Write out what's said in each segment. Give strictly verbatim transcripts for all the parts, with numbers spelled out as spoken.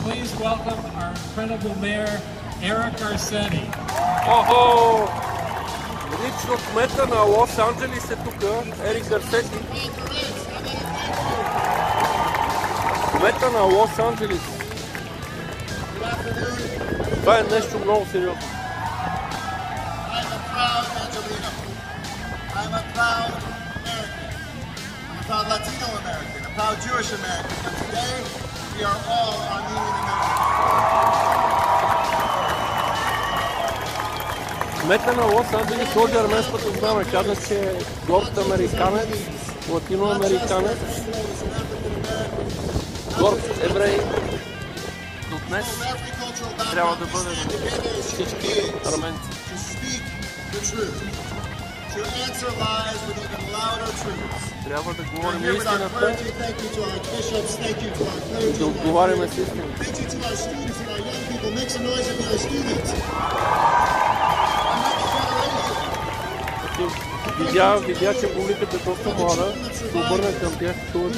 please welcome our incredible mayor, Eric Garcetti. Охо! Лично кмета на Лос Анджелис е тук, Ерик Гарсети. Кмета на Лос Анджелис. Това е нещо много сериозно. I'm a proud American. I'm a proud Latino American, a proud Jewish American. And today, we are all Armenian Americans. Кмета на Лос Анджелис сложи арменското знаме. Каза, че е горд американец, латиноамериканец, горд еврей. До днес трябва да бъде всички арменци. To answer lies with even louder truths. Трябва да говорим истината и да отговаряме с истината. Видя, видя, че публиката е доста млада, се обърна към тях, чувате.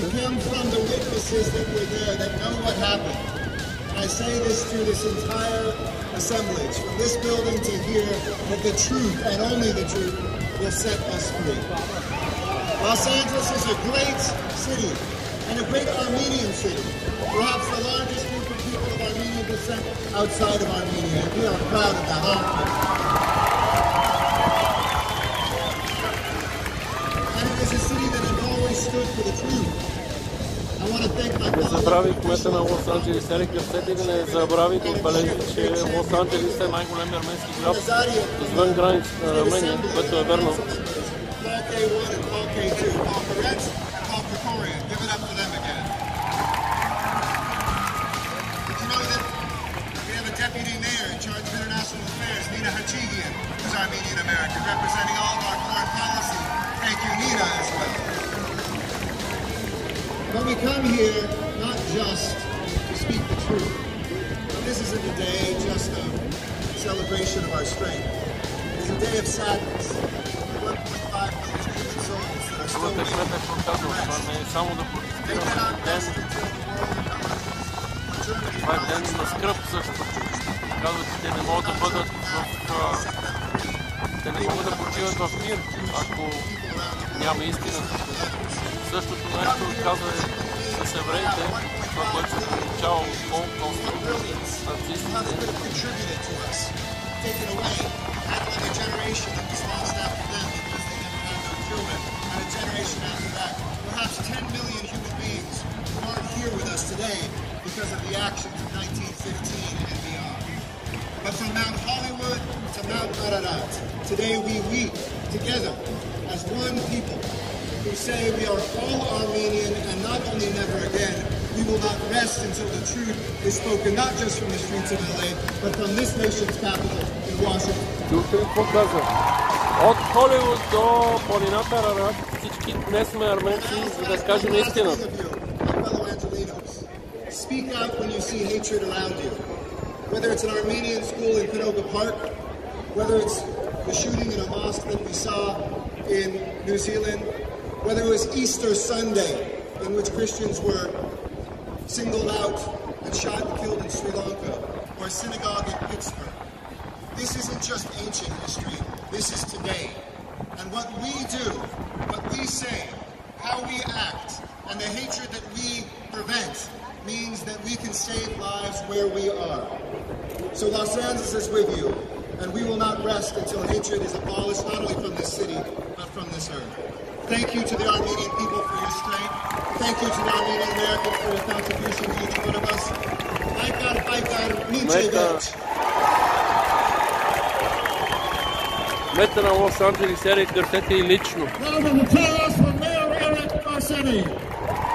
I say this to this entire assemblage, from this building to here, that the truth, and only the truth, will set us free. Los Angeles is a great city, and a great Armenian city, perhaps the largest group of people of Armenian descent outside of Armenia, and we are proud of that, aren't we? And it is a city that has always stood for the truth. Не забрави кмета на Лос Анджелис, Ерик Гарсети, да не забрави да отбележи, че Лос Анджелис е най-големият арменски град извън границата на Армения, което е верно. But we come here not just to speak the truth. This isn't a day just of celebration of our strength. It's a day of sadness. one point five million human souls that are still waiting for Това е ден на скръб също. Казват, че те не могат да бъдат в... Те не могат да почиват в мир, ако няма истината. Същото нещо казва с евреите, това, което се получава от Холокоста, нацистите. Perhaps ten million human beings who aren't here with us today because of the actions of nineteen fifteen and beyond. But from Mount Hollywood to Mount Ararat, today we weep together as one people who say we are all Armenian, and not only never again, we will not rest until the truth is spoken not just from the streets of L A, but from this nation's capital in Washington. Чухте ли какво казва? От Холивуд до планината Арарат всички днес сме арменци, за да кажем истината. Speak out when you see hatred around you. Whether it's an Armenian school in Canoga Park, whether it's the shooting in a mosque that we saw in New Zealand, whether it was Easter Sunday, in which Christians were singled out and shot and killed in Sri Lanka, or a synagogue in Pittsburgh. This isn't just ancient history, this is today. And what we do, what we say, how we act, and the hatred that we prevent means that we can save lives where we are. So Los Angeles is with you, and we will not rest until hatred is abolished, not only from this city, but from this earth. Thank you to the Armenian people for your strength. Thank you to the Armenian Americans for your contribution to each one of us. Aikar, Aikar, Nichevich. Кмета на Лос Анджелис Ерик Гарсети лично. Round of applause for Mayor Eric Garcetti.